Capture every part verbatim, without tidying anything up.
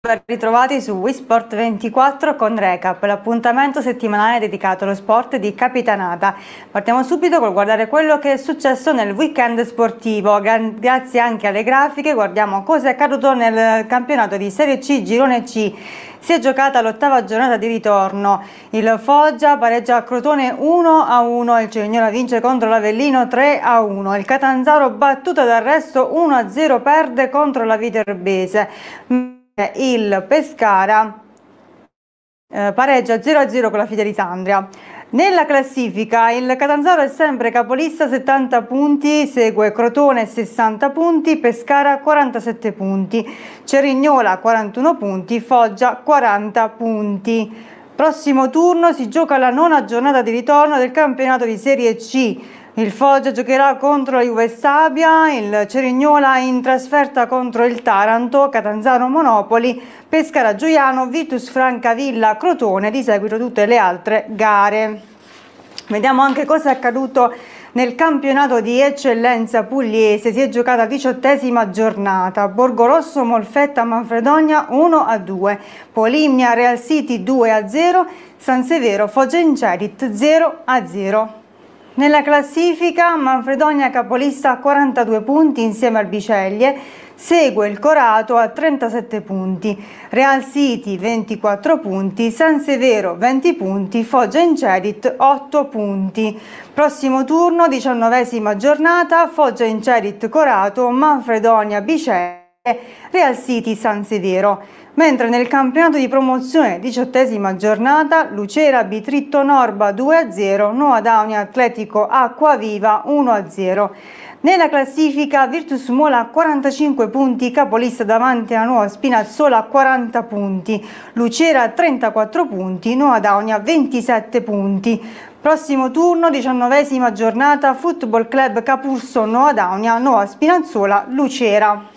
Ben ritrovati su WeSport ventiquattro con Recap, l'appuntamento settimanale dedicato allo sport di capitanata. Partiamo subito col guardare quello che è successo nel weekend sportivo. Grazie anche alle grafiche guardiamo cosa è accaduto nel campionato di Serie C Girone C. Si è giocata l'ottava giornata di ritorno. Il Foggia pareggia a Crotone uno a uno, il Cerignola vince contro l'Avellino tre a uno, il Catanzaro battuto d'arresto uno a zero perde contro la Viterbese. Il Pescara eh, pareggia zero a zero con la Fidelisandria. Nella classifica il Catanzaro è sempre capolista, settanta punti, segue Crotone sessanta punti, Pescara quarantasette punti, Cerignola quarantuno punti, Foggia quaranta punti. Prossimo turno si gioca la nona giornata di ritorno del campionato di Serie C. Il Foggia giocherà contro la Juve Stabia, il Cerignola in trasferta contro il Taranto, Catanzaro Monopoli, Pescara Giuliano, Virtus Francavilla Crotone, di seguito tutte le altre gare. Vediamo anche cosa è accaduto nel campionato di eccellenza pugliese. Si è giocata la diciottesima giornata, Borgorosso Molfetta Manfredonia uno a due, Polimnia Real City due a zero, San Severo Foggia Incerit zero a zero. Nella classifica Manfredonia capolista a quarantadue punti insieme al Biceglie, segue il Corato a trentasette punti, Real City ventiquattro punti, San Severo venti punti, Foggia Incerit otto punti. Prossimo turno, diciannovesima giornata, Foggia Incerit Corato, Manfredonia Biceglie, Real City San Severo. Mentre nel campionato di promozione, diciottesima giornata, Lucera Bitritto Norba due a zero, Nuova Daunia Atletico Acquaviva uno a zero. Nella classifica Virtus Mola quarantacinque punti, capolista davanti a Nuova Spinazzola quaranta punti, Lucera trentaquattro punti, Nuova Daunia ventisette punti. Prossimo turno, diciannovesima giornata, Football Club Capurso Nuova Daunia, Nuova Spinazzola, Lucera.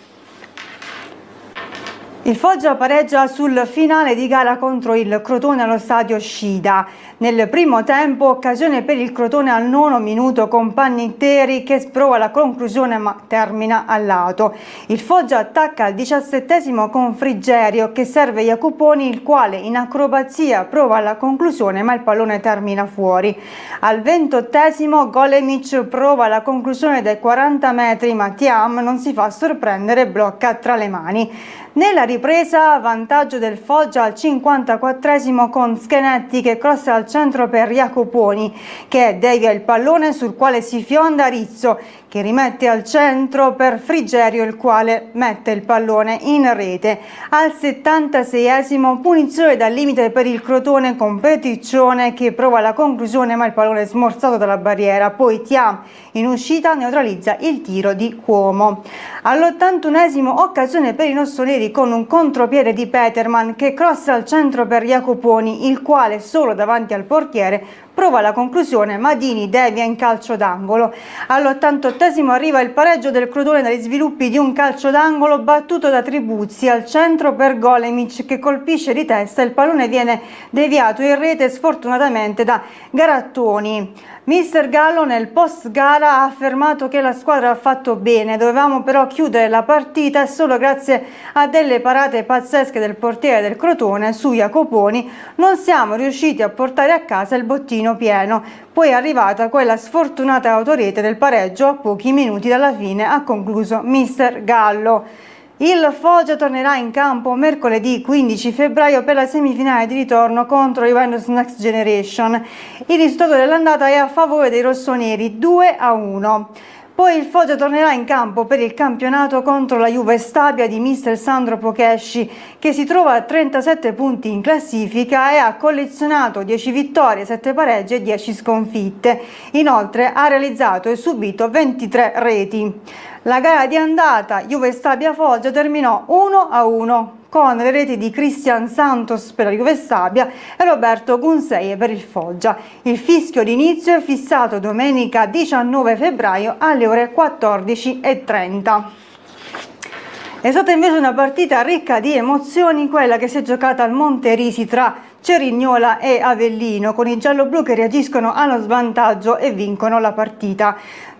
Il Foggia pareggia sul finale di gara contro il Crotone allo stadio Scida. Nel primo tempo, occasione per il Crotone al nono minuto con Pannitteri che sprova la conclusione ma termina al lato. Il Foggia attacca al diciassettesimo con Frigerio che serve Jacoponi, il quale in acrobazia prova la conclusione ma il pallone termina fuori. Al ventottesimo Golemic prova la conclusione dai quaranta metri ma Thiam non si fa sorprendere e blocca tra le mani. Nella ripresa vantaggio del Foggia al cinquantaquattresimo con Schenetti che crossa al centro per Jacoponi che devia il pallone sul quale si fionda Rizzo che rimette al centro per Frigerio il quale mette il pallone in rete. Al settantaseiesimo punizione dal limite per il Crotone con Peticcione che prova la conclusione ma il pallone è smorzato dalla barriera, poi Thiam in uscita neutralizza il tiro di Cuomo. All'ottantunesimo occasione per i rossoneri con un contropiede di Peterman che crossa al centro per Jacoponi, il quale solo davanti al portiere prova la conclusione, Madini devia in calcio d'angolo. All'ottantottesimo arriva il pareggio del Crotone dagli sviluppi di un calcio d'angolo battuto da Tribuzzi al centro per Golemic che colpisce di testa, il pallone viene deviato in rete sfortunatamente da Garattoni. Mister Gallo nel post gara ha affermato che la squadra ha fatto bene, dovevamo però chiudere la partita e solo grazie a delle parate pazzesche del portiere del Crotone su Jacoponi non siamo riusciti a portare a casa il bottino pieno. Poi è arrivata quella sfortunata autorete del pareggio a pochi minuti dalla fine, ha concluso Mister Gallo. Il Foggia tornerà in campo mercoledì quindici febbraio per la semifinale di ritorno contro Juventus Next Generation. Il risultato dell'andata è a favore dei rossoneri due a uno. Poi il Foggia tornerà in campo per il campionato contro la Juve Stabia di mister Sandro Pocesci che si trova a trentasette punti in classifica e ha collezionato dieci vittorie, sette pareggi e dieci sconfitte. Inoltre ha realizzato e subito ventitré reti. La gara di andata Juve Stabia Foggia terminò uno a uno con le reti di Cristian Santos per la Juve Stabia e Roberto Gunseie per il Foggia. Il fischio d'inizio è fissato domenica diciannove febbraio alle ore quattordici e trenta. È stata invece una partita ricca di emozioni quella che si è giocata al Monterisi tra Cerignola e Avellino, con i gialloblu che reagiscono allo svantaggio e vincono la partita.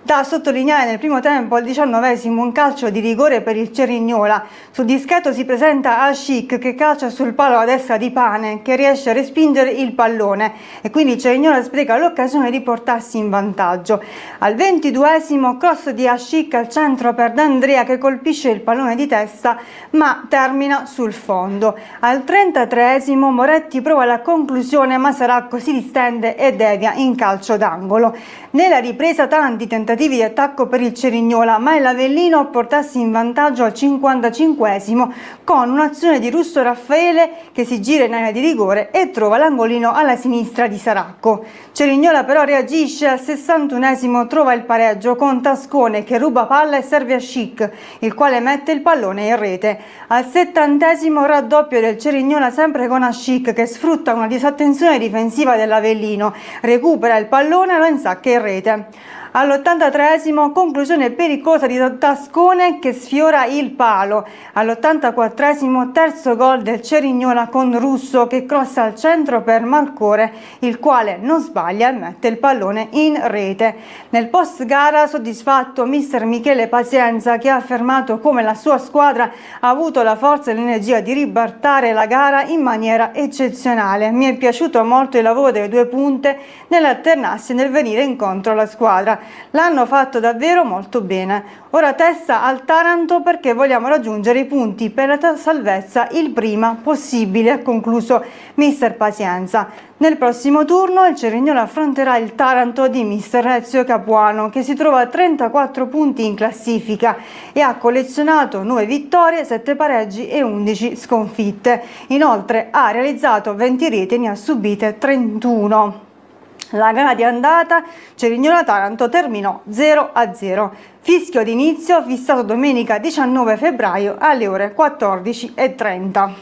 Da sottolineare nel primo tempo al diciannovesimo un calcio di rigore per il Cerignola. Sul dischetto si presenta Ascic che calcia sul palo a destra di Pane, che riesce a respingere il pallone e quindi il Cerignola spreca l'occasione di portarsi in vantaggio. Al ventiduesimo cross di Ascic al centro per D'Andrea che colpisce il pallone di testa ma termina sul fondo. Al trentatreesimo Moretti prova la conclusione ma Saracco si distende e devia in calcio d'angolo. Nella ripresa tanti tentativi di attacco per il Cerignola, ma è l'Avellino a portarsi in vantaggio al cinquantacinquesimo con un'azione di Russo Raffaele che si gira in area di rigore e trova l'angolino alla sinistra di Saracco. Cerignola però reagisce, al sessantunesimo trova il pareggio con Tascone che ruba palla e serve a Schick, il quale mette il pallone in rete. Al settantesimo raddoppio del Cerignola sempre con Ascic che sfrutta una disattenzione difensiva dell'Avellino, recupera il pallone e lo insacca in rete. All'ottantatreesimo conclusione pericolosa di Tascone che sfiora il palo. All'ottantaquattresimo terzo gol del Cerignola con Russo che crossa al centro per Malcore, il quale non sbaglia e mette il pallone in rete. Nel post gara soddisfatto mister Michele Pazienza che ha affermato come la sua squadra ha avuto la forza e l'energia di ribaltare la gara in maniera eccezionale. Mi è piaciuto molto il lavoro delle due punte nell'alternarsi e nel venire incontro alla squadra. L'hanno fatto davvero molto bene. Ora testa al Taranto perché vogliamo raggiungere i punti per la salvezza il prima possibile, ha concluso mister Pazienza. Nel prossimo turno il Cerignola affronterà il Taranto di mister Ezio Capuano che si trova a trentaquattro punti in classifica e ha collezionato nove vittorie, sette pareggi e undici sconfitte. Inoltre ha realizzato venti reti e ne ha subite trentuno. La gara di andata Cerignola-Taranto terminò zero a zero. Fischio d'inizio fissato domenica diciannove febbraio alle ore quattordici e trenta.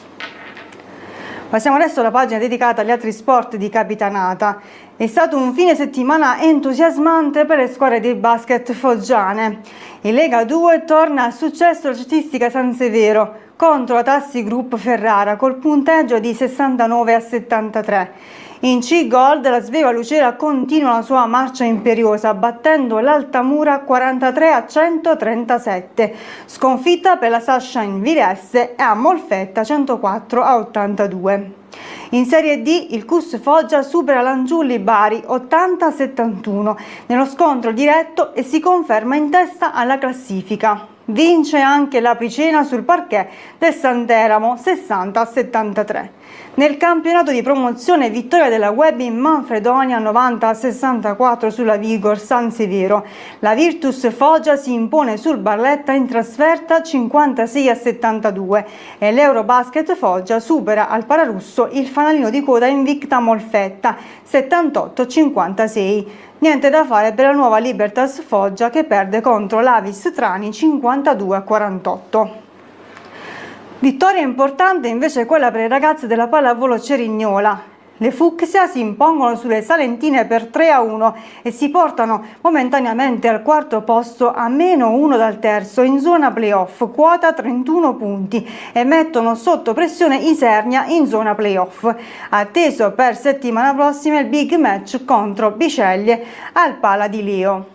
Passiamo adesso alla pagina dedicata agli altri sport di Capitanata. È stato un fine settimana entusiasmante per le squadre di basket foggiane. In Lega due torna al successo la cestistica San Severo contro la Tassi Group Ferrara col punteggio di sessantanove a settantatré. In C Gold la Sveva Lucera continua la sua marcia imperiosa battendo l'Altamura quarantatré a centotrentasette, sconfitta per la Sunshine Viresse e a Molfetta centoquattro a ottantadue. In Serie D il C U S Foggia supera l'Angiulli Bari ottanta a settantuno nello scontro diretto e si conferma in testa alla classifica. Vince anche l'Apricena sul parquet del Santeramo sessanta a settantatré. Nel campionato di promozione vittoria della Web in Manfredonia novanta a sessantaquattro sulla Vigor San Severo. La Virtus Foggia si impone sul Barletta in trasferta cinquantasei a settantadue e l'Eurobasket Foggia supera al Pararusso il fanalino di coda Invicta Molfetta settantotto a cinquantasei. Niente da fare per la nuova Libertas Foggia che perde contro l'Avis Trani cinquantadue a quarantotto. Vittoria importante invece quella per le ragazze della pallavolo Cerignola. Le Fucsia si impongono sulle Salentine per tre a uno e si portano momentaneamente al quarto posto a meno uno dal terzo in zona playoff, quota trentuno punti, e mettono sotto pressione Isernia in zona playoff. Atteso per settimana prossima il big match contro Biceglie al Pala di Leo.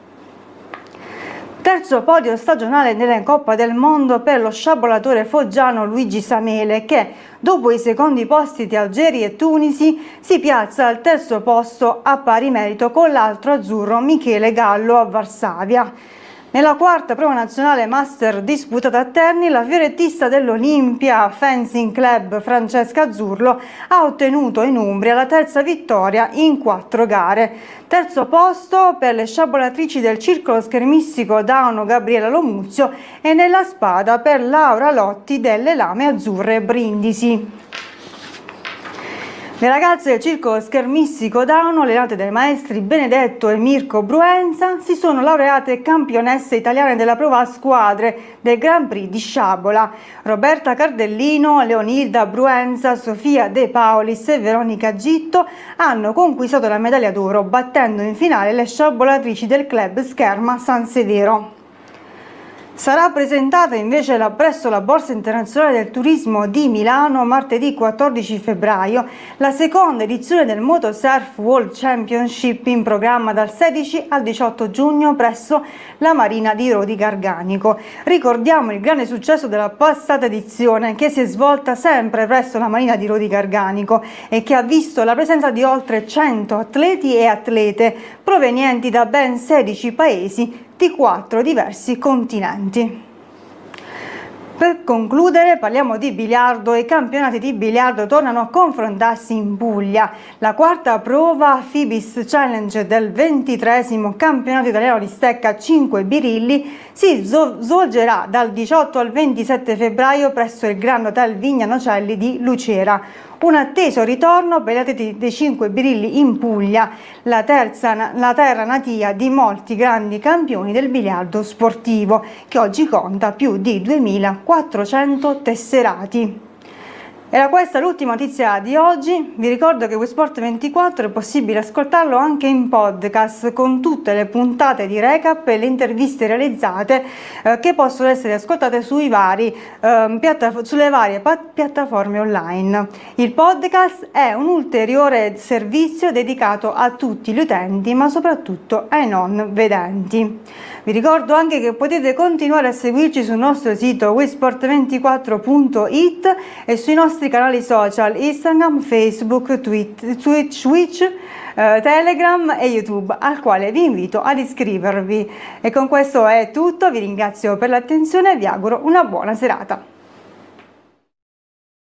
Terzo podio stagionale nella Coppa del Mondo per lo sciabolatore foggiano Luigi Samele che, dopo i secondi posti di Algeri e Tunisi, si piazza al terzo posto a pari merito con l'altro azzurro Michele Gallo a Varsavia. Nella quarta prova nazionale master disputata a Terni, la fiorettista dell'Olimpia Fencing Club Francesca Azzurlo ha ottenuto in Umbria la terza vittoria in quattro gare. Terzo posto per le sciabolatrici del circolo schermistico Dauno Gabriela Lomuzio e nella spada per Laura Lotti delle Lame Azzurre Brindisi. Le ragazze del circolo schermistico Dauno, allenate dai maestri Benedetto e Mirko Bruenza, si sono laureate campionesse italiane della prova a squadre del Grand Prix di sciabola. Roberta Cardellino, Leonilda Bruenza, Sofia De Paulis e Veronica Gitto hanno conquistato la medaglia d'oro battendo in finale le sciabolatrici del club Scherma San Severo. Sarà presentata invece la, presso la Borsa Internazionale del Turismo di Milano martedì quattordici febbraio la seconda edizione del Motosurf World Championship in programma dal sedici al diciotto giugno presso la Marina di Rodi Garganico. Ricordiamo il grande successo della passata edizione che si è svolta sempre presso la Marina di Rodi Garganico e che ha visto la presenza di oltre cento atleti e atlete provenienti da ben sedici paesi di quattro diversi continenti. Per concludere parliamo di biliardo e i campionati di biliardo tornano a confrontarsi in Puglia. La quarta prova Fibis Challenge del ventitreesimo campionato italiano di stecca a cinque birilli si svolgerà dal diciotto al ventisette febbraio presso il Grand Hotel Vigna Nocelli di Lucera. Un atteso ritorno per gli atleti dei cinque birilli in Puglia, la, terza, la terra natia di molti grandi campioni del biliardo sportivo, che oggi conta più di duemilaquattrocento tesserati. Era questa l'ultima notizia di oggi. Vi ricordo che WeSport ventiquattro è possibile ascoltarlo anche in podcast con tutte le puntate di recap e le interviste realizzate eh, che possono essere ascoltate sui vari, eh, piattaf- sulle varie pat- piattaforme online. Il podcast è un ulteriore servizio dedicato a tutti gli utenti, ma soprattutto ai non vedenti. Vi ricordo anche che potete continuare a seguirci sul nostro sito we sport ventiquattro punto it e sui nostri canali social Instagram, Facebook, Twitch, Twitch eh, Telegram e YouTube, al quale vi invito ad iscrivervi. E con questo è tutto, vi ringrazio per l'attenzione e vi auguro una buona serata.